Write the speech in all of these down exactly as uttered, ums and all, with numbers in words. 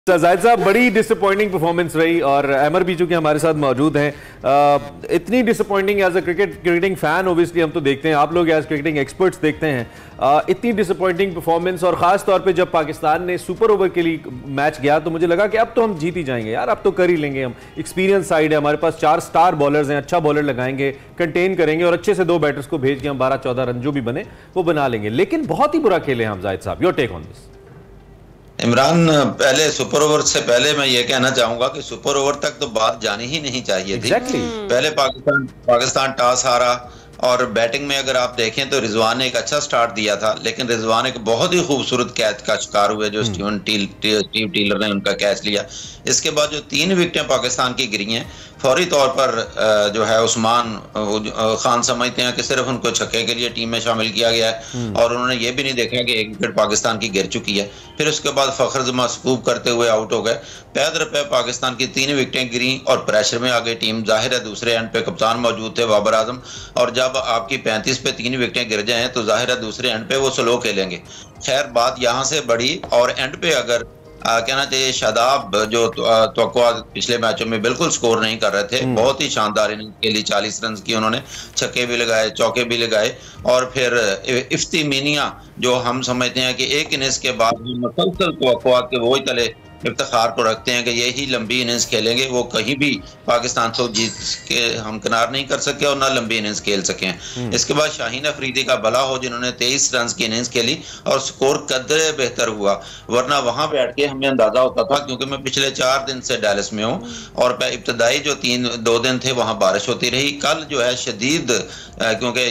जाहिद साहब, बड़ी disappointing performance रही और अमर भी चूंकि हमारे साथ मौजूद हैं, इतनी disappointing as a cricket cricketing fan obviously हम तो देखते हैं, आप लोग एज क्रिकेटिंग एक्सपर्ट्स देखते हैं, आ, इतनी डिसअपॉइंटिंग परफॉर्मेंस और ख़ास तौर पे जब पाकिस्तान ने सुपर ओवर के लिए मैच गया तो मुझे लगा कि अब तो हम जीत ही जाएंगे यार, अब तो कर ही लेंगे हम। एक्सपीरियंस साइड है, हमारे पास चार स्टार बॉलर्स हैं, अच्छा बॉलर लगाएंगे, कंटेन करेंगे और अच्छे से दो बैटर्स को भेज के हम बारह चौदह रन जो भी बने वो बना लेंगे। लेकिन बहुत ही बुरा खेले हम। जाहिद साहब, your take on this. Imran, पहले सुपर ओवर से पहले मैं ये कहना चाहूंगा कि सुपर ओवर तक तो बात जानी ही नहीं चाहिए थी। exactly. पहले पाकिस्तान पाकिस्तान टॉस हारा और बैटिंग में अगर आप देखें तो रिजवान ने एक अच्छा स्टार्ट दिया था, लेकिन रिजवान एक बहुत ही खूबसूरत कैच का शिकार हुए जो स्टीवन टील स्टीव टीलर ने उनका कैच लिया। इसके बाद जो तीन विकेटें पाकिस्तान की गिरी हैं, फौरी तौर पर जो है उस्मान खान समझते हैं कि सिर्फ उनको छक्के के लिए टीम में शामिल किया गया है और उन्होंने ये भी नहीं देखा कि एक विकेट पाकिस्तान की गिर चुकी है। फिर उसके बाद फखर जमा स्कूप करते हुए आउट हो गए। पैद रुपए पाकिस्तान की तीन विकेटें गिरी और प्रेशर में आ गई टीम। जाहिर है दूसरे एंड पे कप्तान मौजूद थे बाबर आजम, और जब आपकी पैंतीस पे तीन विकेटें गिर जाएं तो जाहिर है दूसरे एंड पे वो स्लो खेलेंगे। खैर बात यहाँ से बढ़ी और एंड पे अगर आ, कहना चाहिए शादाब जो तो पिछले मैचों में बिल्कुल स्कोर नहीं कर रहे थे, बहुत ही शानदार इनिंग्स खेली, चालीस रन की उन्होंने, छक्के भी लगाए, चौके भी लगाए। और फिर इफ्ती मीनिया जो हम समझते हैं कि एक इनिंग्स के बाद मुसलसल तो के वो ही तले इफ्तिखार को रखते हैं कि यही लंबी इनिंग्स खेलेंगे, वो कहीं भी पाकिस्तान को जीत के हम किनार नहीं कर सके और ना लंबी इनिंग्स खेल सके। इसके बाद शाहीन अफरीदी का भला हो जिन्होंने तेईस रन की इनिंग्स खेली और स्कोर कदरे बेहतर हुआ, वरना वहां बैठ के हमें अंदाजा होता था, क्योंकि मैं पिछले चार दिन से डैलस में हूँ और इब्तदाई जो तीन दो दिन थे वहां बारिश होती रही। कल जो है शदीद, क्योंकि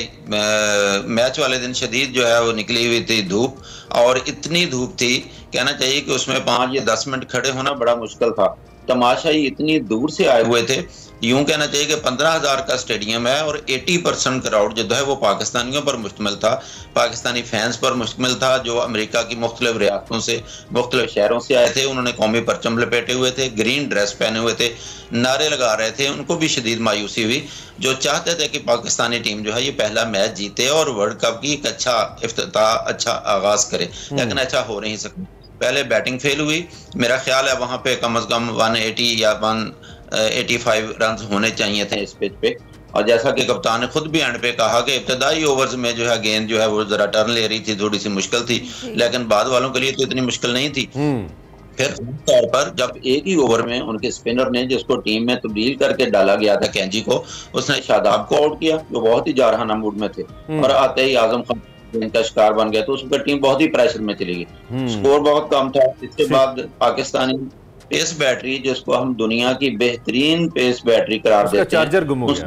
मैच वाले दिन शदीद जो है वो निकली हुई थी धूप, और इतनी धूप थी कहना चाहिए कि उसमें पाँच या दस मिनट खड़े होना बड़ा मुश्किल था। तमाशाई इतनी दूर से आए हुए थे, यूं कहना चाहिए कि पंद्रह हजार का स्टेडियम है और अस्सी परसेंट क्राउड जो है वो पाकिस्तानियों पर मुश्तमिल था, पाकिस्तानी फैंस पर मुश्तमिल था जो अमेरिका की मुख्तलिफ रियासतों से मुख्तलिफ शहरों से आए थे। उन्होंने कौमी परचम लपेटे हुए थे, ग्रीन ड्रेस पहने हुए थे, नारे लगा रहे थे। उनको भी शदीद मायूसी हुई, जो चाहते थे कि पाकिस्तानी टीम जो है ये पहला मैच जीते और वर्ल्ड कप की एक अच्छा इफ्तिताह, अच्छा आगाज करे, लेकिन अच्छा हो नहीं सका। पहले बैटिंग फेल हुई, मेरा ख्याल है वहां पे कम अज कम एक सौ अस्सी या एक सौ पचासी रन होने चाहिए थे इस पिच पे। और जैसा कि कप्तान ने खुद भी एंड पे कहा कि इब्तदाई ओवर्स में जो है गेंद जो है वो जरा टर्न ले रही थी, थोड़ी सी मुश्किल थी, लेकिन बाद वालों के लिए तो इतनी मुश्किल नहीं थी। फिर तौर पर जब एक ही ओवर में उनके स्पिनर ने, जिसको टीम में तब्दील करके डाला गया था कैंजी को, उसने शादाब को आउट किया जो बहुत ही जारहाना मूड में थे, और आते ही आजम खान इनका शिकार बन गया, तो उसकी टीम बहुत ही प्रेशर में चली गई, स्कोर बहुत कम था। इसके बाद पाकिस्तानी पेस बैटरी, जिसको हम दुनिया की बेहतरीन पेस बैटरी करार देते हैं, चार्जर गुम हो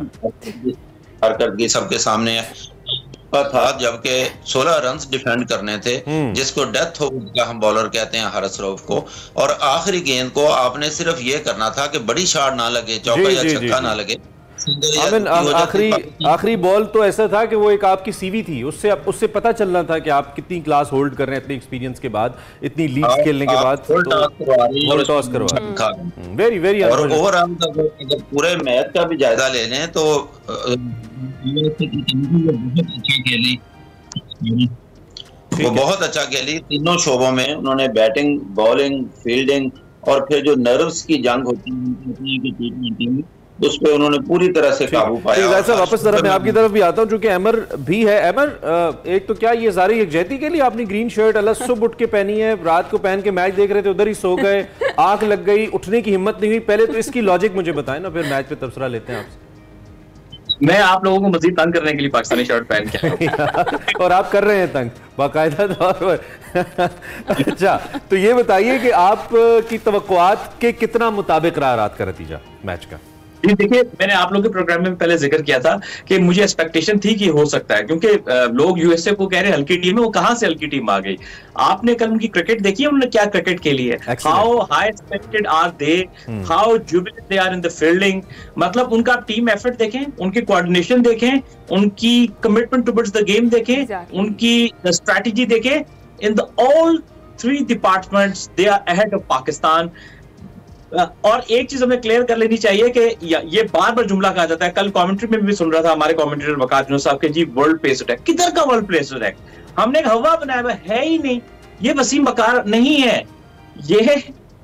गया सबके सामने था, जबकि सोलह रन डिफेंड करने थे, जिसको डेथ ओवर का हम बॉलर कहते हैं हारिस रऊफ को, और आखिरी गेंद को आपने सिर्फ ये करना था कि बड़ी शॉट ना लगे, चौका या छक्का ना लगे। आखिरी आखिरी बॉल तो ऐसा था कि वो एक आपकी सीवी थी, उससे उससे पता चलना था कि आप कितनी क्लास होल्ड कर रहे हैं इतने एक्सपीरियंस के बाद, इतनी लीग खेलने के बाद, तो टॉस करवा वेरी वेरी। और ओवरऑल अगर पूरे मैच का भी जायजा ले लें तो खेली, वो बहुत अच्छा खेली तीनों शोबों में। उन्होंने बैटिंग, बॉलिंग, फील्डिंग और फिर जो नर्व्स की जंग होती है उस पे उन्होंने पूरी तरह से काबू पाया। वैसे वापस तरफ मैं आपकी तरफ भी आता हूं, चूंकि अमर भी है। अमर, एक तो क्या ये सारी यकजहती के लिए आपने ग्रीन शर्ट अलग सुबह उठ के पहनी है, रात को पहन के मैच देख रहे थे, उधर ही सो गए, आंख लग गई, उठने की हिम्मत नहीं हुई? पहले तो इसकी लॉजिक मुझे बताएं ना, फिर मैच पे तबसरा लेते हैं आपसे। मैं आप लोगों को मजीद तंग करने के लिए पाकिस्तानी शर्ट पहन के और आप कर रहे हैं तंग बाकायदा तौर पर। अच्छा, तो ये बताइए कि आप की तवक्कुआत के कितना मुताबिक रहा रात का नतीजा मैच का? देखिए, मैंने आप लोगों के प्रोग्राम में पहले जिक्र किया था कि मुझे एक्सपेक्टेशन थी कि हो सकता है, क्योंकि लोग यूएसए को कह रहे हैं हल्की टीम है, वो कहां से हल्की टीम आ गई? आपने कल उनकी क्रिकेट देखी है, उन्होंने क्या क्रिकेट खेली है, how high expected are they, how jubilant they are in the fielding. मतलब उनका टीम एफर्ट देखें, उनकी कोऑर्डिनेशन देखें, उनकी कमिटमेंट टुवर्ड्स द गेम देखें, उनकी स्ट्रेटजी देखें। In the all three departments they are ahead of Pakistan. और एक चीज हमें क्लियर कर लेनी चाहिए कि ये बार बार जुमला कहा जाता है, कल कमेंट्री में भी सुन रहा था हमारे कमेंटेटर वकार जुनूद साहब के, जी वर्ल्ड पेस अटैक, किधर का वर्ल्ड पेस अटैक? हमने एक हवा बनाया हुआ है ही नहीं, ये वसीम बकार नहीं है, ये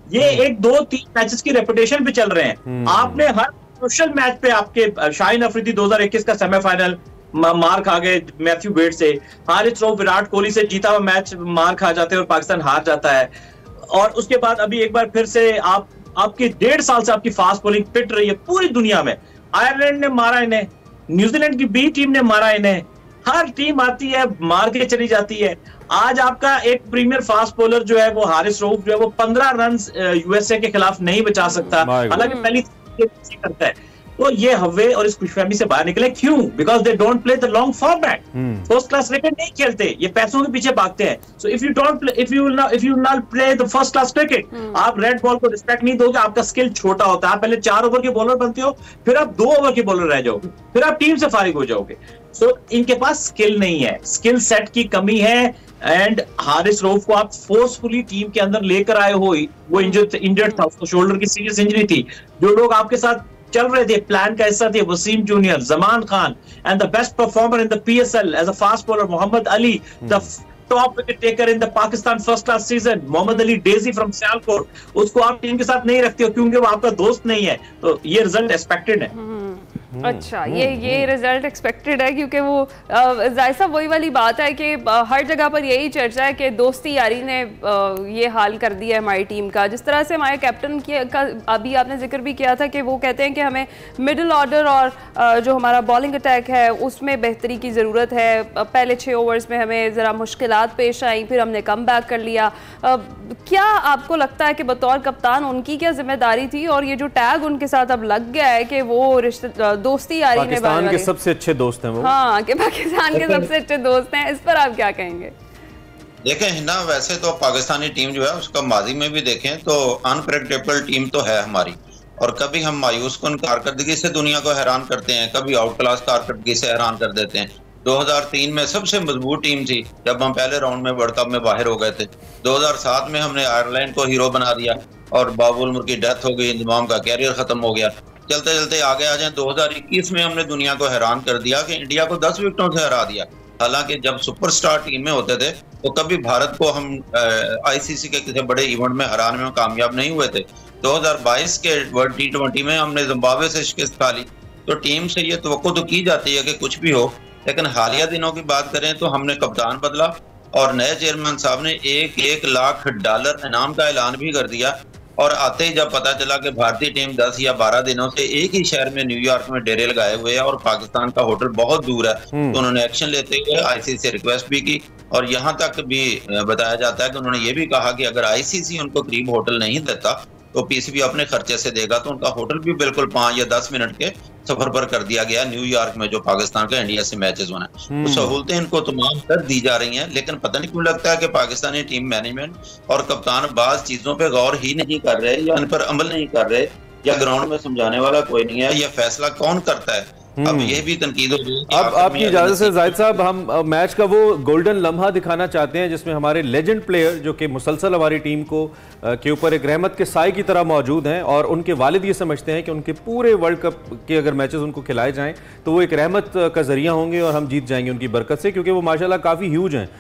ये एक दो तीन मैचेस की रेपुटेशन पे चल रहे हैं। आपने हर क्रूशियल मैच पे आपके शाहीन अफरीदी दो हज़ार इक्कीस का सेमीफाइनल मार खा गए मैथ्यू वेड से, हारिस रऊफ विराट कोहली से जीता हुआ मैच मार खा जाते हैं और पाकिस्तान हार जाता है। और उसके बाद अभी एक बार फिर से आप आपकी डेढ़ साल से आपकी फास्ट बॉलिंग पिट रही है पूरी दुनिया में। आयरलैंड ने मारा इन्हें, न्यूजीलैंड की बी टीम ने मारा इन्हें, हर टीम आती है मार के चली जाती है। आज आपका एक प्रीमियर फास्ट बॉलर जो है वो हारिस रऊफ जो है वो पंद्रह रन यूएसए के खिलाफ नहीं बचा सकता, हालांकि पहली करता है। तो ये हवे और इस खुशफहमी से बाहर निकले, क्यों? Because they don't play the long format, first class cricket नहीं खेलते, ये पैसों के पीछे भागते हैं। So if you don't if you if you not play the first class cricket, आप रेड बॉल को रिस्पेक्ट नहीं दोगे, आपका स्किल छोटा होता है। आप पहले चार ओवर के बॉलर बनते हो, फिर आप दो ओवर के बॉलर रह जाओगे, फिर आप टीम से फारिग हो जाओगे। सो so, इनके पास स्किल नहीं है, स्किल सेट की कमी है। एंड हारिस रऊफ को आप फोर्सफुली टीम के अंदर लेकर आए हो, वो इंजर्ड इंजर्ड था, उसको शोल्डर की सीरियस इंजरी थी। जो लोग आपके साथ चल रहे थे, प्लान का हिस्सा थे, Waseem junior, Zaman Khan, and the best performer in the PSL as a fast bowler Mohammad Ali, the top wicket taker in the Pakistan first class season Mohammad Ali डेजी फ्रॉम सियालकोट, उसको आप टीम के साथ नहीं रखते हो क्योंकि वो आपका दोस्त नहीं है। तो ये रिजल्ट एक्सपेक्टेड है। अच्छा, ये ये रिजल्ट एक्सपेक्टेड है क्योंकि वो जायसा वही वाली बात है कि हर जगह पर यही चर्चा है कि दोस्ती यारी ने ये हाल कर दिया है हमारी टीम का। जिस तरह से हमारे कैप्टन का अभी आपने जिक्र भी किया था कि वो कहते हैं कि हमें मिडिल ऑर्डर और जो हमारा बॉलिंग अटैक है उसमें बेहतरी की ज़रूरत है। पहले छः ओवर्स में हमें ज़रा मुश्किलात पेश आई, फिर हमने कम बैक कर लिया। क्या आपको लगता है कि बतौर कप्तान उनकी क्या जिम्मेदारी थी, और ये जो टैग उनके साथ अब लग गया है कि वो रिश्ते दोस्ती यारी ने पाकिस्तान के सबसे अच्छे दोस्त हैं वो, हाँ कि पाकिस्तान के सबसे अच्छे दोस्त हैं, इस पर आप क्या कहेंगे? देखें हिना, वैसे तो पाकिस्तानी टीम जो है उसका माजी में भी देखें तो अनप्रेडिक्टेबल टीम तो है हमारी, और कभी हम मायूस कन कारकर्दगी से दुनिया को हैरान करते हैं, कभी आउट क्लास कारकर्दगी से हैरान कर देते हैं। दो हज़ार तीन में सबसे मजबूत टीम थी जब हम पहले राउंड में वर्ल्ड कप में बाहर हो गए थे। दो हज़ार सात में हमने आयरलैंड को हीरो बना दिया और बाबुल मुल्क की डेथ हो गई, इंजमाम का कैरियर खत्म हो गया। चलते चलते आगे आ जाए, दो हज़ार इक्कीस में हमने दुनिया को हैरान कर दिया कि इंडिया को दस विकेटों से हरा दिया। हालांकि जब सुपरस्टार टीमें होते थे तो कभी भारत को हम आईसीसी के किसी बड़े इवेंट में हराने में कामयाब नहीं हुए थे। दो हज़ार बाईस के वर्ल्ड टी ट्वेंटी में हमने जिम्बाब्वे से शिकस्त खा ली। तो टीम से ये तवक्को तो की जाती है कि कुछ भी हो, लेकिन हालिया दिनों की बात करें तो हमने कप्तान बदला और नए चेयरमैन साहब ने एक एक लाख डॉलर इनाम का ऐलान भी कर दिया। और आते ही जब पता चला कि भारतीय टीम दस या बारह दिनों से एक ही शहर में न्यूयॉर्क में डेरे लगाए हुए है और पाकिस्तान का होटल बहुत दूर है, तो उन्होंने एक्शन लेते हुए आईसीसी से रिक्वेस्ट भी की। और यहाँ तक भी बताया जाता है कि उन्होंने ये भी कहा कि अगर आईसीसी उनको करीब होटल नहीं देता तो पीसीबी अपने खर्चे से देगा। तो उनका होटल भी बिल्कुल पांच या दस मिनट के सफर पर कर दिया गया न्यूयॉर्क में, जो पाकिस्तान का इंडिया से मैचेस होना है। तो सहूलतें इनको तमाम कर दी जा रही हैं, लेकिन पता नहीं क्यों लगता है कि पाकिस्तानी टीम मैनेजमेंट और कप्तान बाज चीजों पे गौर ही नहीं कर रहे या इन पर अमल नहीं कर रहे, या ग्राउंड में समझाने वाला कोई नहीं है। यह फैसला कौन करता है? अब ये भी तनकीद होगी। अब आपकी इजाजत से जाहिद साहब, हम मैच का वो गोल्डन लम्हा दिखाना चाहते हैं जिसमें हमारे लेजेंड प्लेयर जो कि मुसलसल हमारी टीम को के ऊपर एक रहमत के साए की तरह मौजूद हैं, और उनके वालिद ये समझते हैं कि उनके पूरे वर्ल्ड कप के अगर मैचेस उनको खिलाए जाएं तो वो एक रहमत का जरिया होंगे और हम जीत जाएंगे उनकी बरकत से, क्योंकि वो माशाल्लाह काफ़ी ह्यूज हैं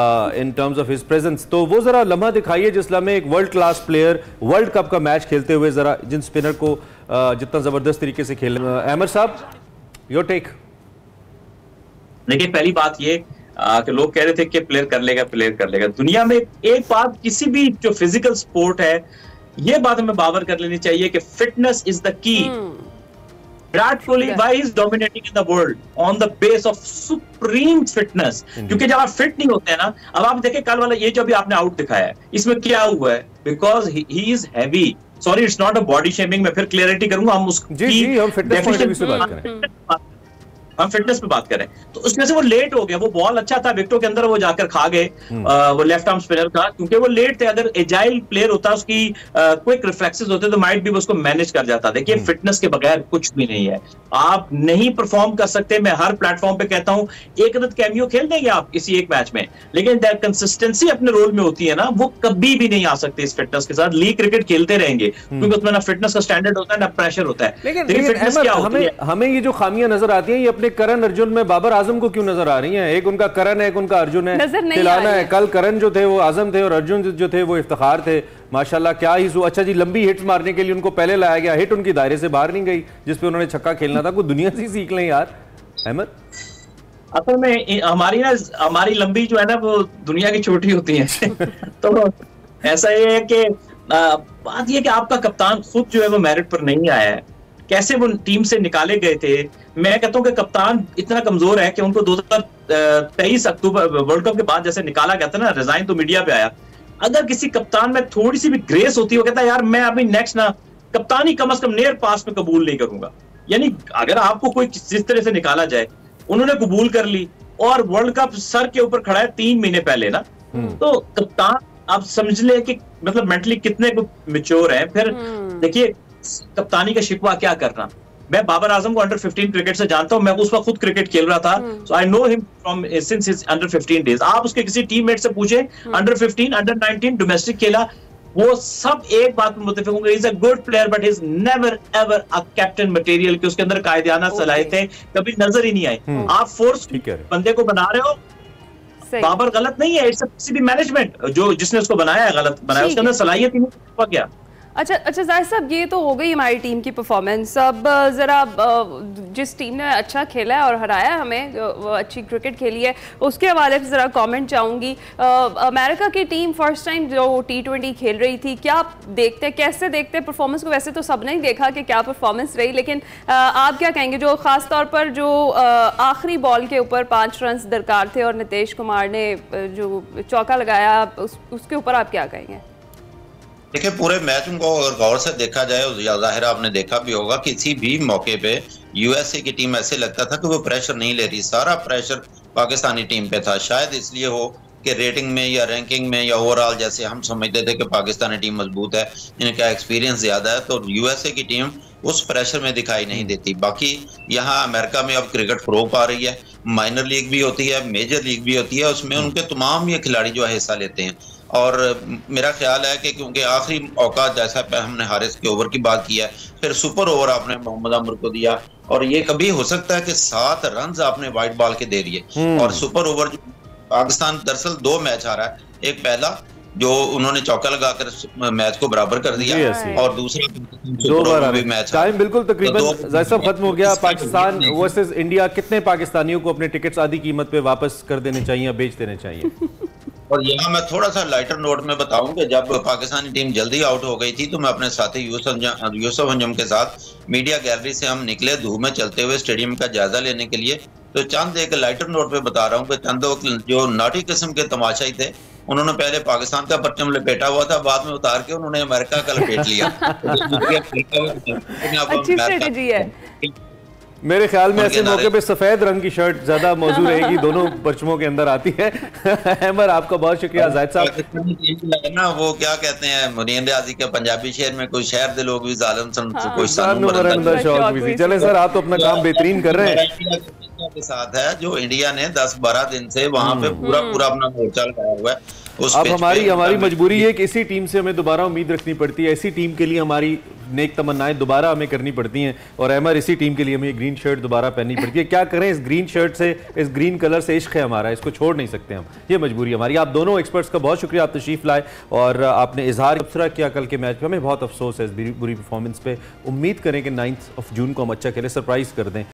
in terms of his presence. तो वो ज़रा लम्हा दिखाइए जिस लम्हे एक world class player world cup का मैच खेलते हुए ज़रा जिन स्पिनर को जितना ज़बरदस्त तरीके से खेल। अहमद साहब, योर टेक। देखिए, पहली बात ये कि लोग कह रहे थे कि प्लेयर कर लेगा प्लेयर कर लेगा। दुनिया में एक बात, किसी भी जो फिजिकल स्पोर्ट है, ये बात हमें बावर कर लेनी चाहिए कि fitness is the key. Virat Kohli why is dominating in the world on the base of supreme fitness, क्योंकि जब आप फिट नहीं होते हैं ना, अब आप देखें कल वाला ये जो अभी आपने आउट दिखाया है, इसमें क्या हुआ है? Because he is heavy. Sorry, it's not a body shaming, मैं फिर क्लियरिटी करूंगा। हम उसकी जी जी हम फिटनेस पॉइंट ऑफ व्यू से बात करें, हम फिटनेस पे बात करें तो उसमें से वो लेट हो गया। वो बॉल अच्छा था, विकेटों के अंदर वो जाकर खा गए, वो लेफ्ट आर्म स्पिनर का, क्योंकि वो लेट थे। अगर एजाइल प्लेयर होता, उसकी क्विक रिफ्लेक्सेस होते तो माइट भी उसको मैनेज कर जाता। देखिए, फिटनेस के बगैर कुछ भी नहीं है, आप नहीं परफॉर्म कर सकते। मैं हर प्लेटफॉर्म पे कहता हूं, एक रन कैमियो खेल देंगे आप किसी एक मैच में, लेकिन कंसिस्टेंसी अपने रोल में होती है ना, वो कभी भी नहीं आ सकती इस फिटनेस के साथ। लीग क्रिकेट खेलते रहेंगे क्योंकि उसमें ना फिटनेस का स्टैंडर्ड होता है ना प्रेशर होता है। लेकिन फिटनेस क्या होती है? हमें ये जो खामियां नजर आती हैं ये अपने इतने करण अर्जुन में बाबर आजम को क्यों नजर आ रही हैं? एक उनका करण है, एक उनका अर्जुन है, खिलाना है। कल करण जो थे वो आजम थे और अर्जुन जो थे वो इफ्तिखार थे। माशाल्लाह क्या ही सो। अच्छा जी, लंबी हिट्स मारने के लिए उनको पहले लाया गया, हिट उनकी दायरे से बाहर नहीं गई जिसपे उन्होंने छक्का खेलना था। कोई दुनिया से सीख लें यार अहमद। असल में हमारी ना हमारी लंबी जो है ना वो दुनिया की छोटी होती है। तो ऐसा ये है कि बात ये कि आपका कप्तान खुद जो है वो मेरिट पर नहीं आया है, कैसे वो टीम से निकाले गए थे। मैं कहता हूँ कि कप्तान इतना कमजोर है कि उनको दो हजार तेईस अक्टूबर वर्ल्ड कप के बाद जैसे निकाला गया था ना, रिजाइन तो मीडिया पे आया। अगर किसी कप्तान में थोड़ी सी भी ग्रेस होती, वो कहता है यार मैं अभी नेक्स्ट ना कप्तानी कम अज कम नेयर पास में कबूल नहीं करूंगा। यानी अगर आपको कोई जिस तरह से निकाला जाए, उन्होंने कबूल कर ली और वर्ल्ड कप सर के ऊपर खड़ा है तीन महीने पहले ना, तो कप्तान आप समझ ले कि मतलब मेंटली कितने मैच्योर है। फिर देखिए कप्तानी का शिकवा क्या करना। मैं बाबर आजम को अंडर फिफ्टीन क्रिकेट से जानता हूं, मैं उस वक्त खुद क्रिकेट खेल रहा था, so I know him from since his under fifteen days. आप उसके किसी टीममेट से पूछे under fifteen, under nineteen, domestic खेला, वो सब एक बात पर मुत्तफिक होंगे, is a good player but is never ever a captain material, कि उसके अंदर कायदाना सलाहियतें कभी नजर ही नहीं आई। आप फोर्स बंदे को बना रहे हो, बाबर गलत नहीं है, इट्स किसी भी मैनेजमेंट जो जिसने उसको बनाया है गलत बनाया, उसके अंदर सलाहियत ही नहीं गया। अच्छा अच्छा जाहिर साहब, ये तो हो गई हमारी टीम की परफॉर्मेंस। अब ज़रा जिस टीम ने अच्छा खेला है और हराया हमें, वो अच्छी क्रिकेट खेली है, उसके हवाले से ज़रा कमेंट चाहूँगी। अमेरिका की टीम फर्स्ट टाइम जो टी ट्वेंटी खेल रही थी, क्या आप देखते कैसे देखते परफॉर्मेंस को? वैसे तो सब ने देखा कि क्या परफॉर्मेंस रही, लेकिन आप क्या कहेंगे जो ख़ास तौर पर जो आखिरी बॉल के ऊपर पाँच रन दरकार थे और नीतीश कुमार ने जो चौका लगाया, उस, उसके ऊपर आप क्या कहेंगे? देखिए पूरे मैच को अगर गौर से देखा जाए, जाहिर आपने देखा भी होगा, किसी भी मौके पे यूएसए की टीम ऐसे लगता था कि वो प्रेशर नहीं ले रही, सारा प्रेशर पाकिस्तानी टीम पे था। शायद इसलिए हो कि रेटिंग में या रैंकिंग में या ओवरऑल जैसे हम समझते थे कि पाकिस्तानी टीम मजबूत है, इनका एक्सपीरियंस ज्यादा है, तो यूएसए की टीम उस प्रेशर में दिखाई नहीं देती। बाकी यहाँ अमेरिका में अब क्रिकेट फरोग पा रही है, माइनर लीग भी होती है, मेजर लीग भी होती है, उसमें उनके तमाम ये खिलाड़ी जो है हिस्सा लेते हैं। और मेरा ख्याल है कि क्योंकि आखिरी मौका जैसा हमने हारिस के ओवर की बात की है, फिर सुपर ओवर आपने मोहम्मद अमर को दिया, और ये कभी हो सकता है कि सात रन आपने वाइट बॉल के दे दिए, और सुपर ओवर पाकिस्तान दरअसल दो मैच आ रहा है, एक पहला जो उन्होंने चौका लगाकर मैच को बराबर कर दिया, और दूसरा दो बार भी मैच। टाइम बिल्कुल तकरीबन जैसा खत्म हो गया। पाकिस्तान वर्सेस इंडिया, कितने पाकिस्तानियों को अपने टिकट्स आधी कीमत पे वापस कर देने चाहिए, बेच देने चाहिए? और यहाँ मैं थोड़ा सा लाइटर नोट में बताऊं कि जब पाकिस्तानी टीम जल्दी आउट हो गई थी तो मैं अपने साथी यूसुफ यूसुफ अंजम के साथ मीडिया गैलरी से हम निकले धूप में चलते हुए स्टेडियम का जायजा लेने के लिए। तो चंद एक लाइटर नोट पे बता रहा हूँ कि चंद जो नाटी किस्म के तमाशाई थे, उन्होंने पहले पाकिस्तान का परचम लपेटा हुआ था, बाद में उतार के उन्होंने अमेरिका का लपेट लिया। अच्छी स्ट्रेटजी है। मेरे ख्याल में ऐसे मौके पे सफेद रंग की शर्ट ज्यादा मौजूद रहेगी, दोनों परचमों के अंदर आती है। अहमद आपका बहुत शुक्रिया। जाहिद साहब ना वो क्या कहते हैं मुनीर रियाजी के पंजाबी शेर में, कोई शहर दे लोग भी जालिम सन कोई शौक भी। चले सर, आप तो अपना काम बेहतरीन कर रहे हैं। के साथ है जो इंडिया ने दस बारह दिन से वहां पे पूरा पूरा अपना मोर्चा लगाया हुआ है। अब हमारी हमारी मजबूरी है कि इसी टीम से हमें दोबारा उम्मीद रखनी पड़ती है, इसी टीम के लिए हमारी नेक तमन्नाएं दोबारा हमें करनी पड़ती हैं, और अहमद इसी टीम के लिए हमें ग्रीन शर्ट दोबारा पहननी पड़ती है। क्या करें, इस ग्रीन शर्ट से, इस ग्रीन कलर से इश्क है हमारा, इसको छोड़ नहीं सकते हम, ये मजबूरी हमारी। आप दोनों एक्सपर्ट्स का बहुत शुक्रिया, आप तशरीफ लाए और आपने इजहार तबसरा किया कल के मैच में। हमें बहुत अफसोस है इस बुरी परफॉर्मेंस पे। उम्मीद करें कि नाइन्थ ऑफ जून को हम अच्छा खेले, सरप्राइज कर दें।